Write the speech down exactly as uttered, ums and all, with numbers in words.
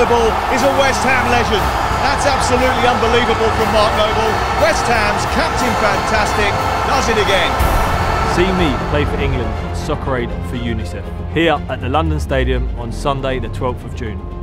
Noble is a West Ham legend. That's absolutely unbelievable from Mark Noble. West Ham's Captain Fantastic does it again. See me play for England, Soccer Aid for UNICEF, here at the London Stadium on Sunday the twelfth of June.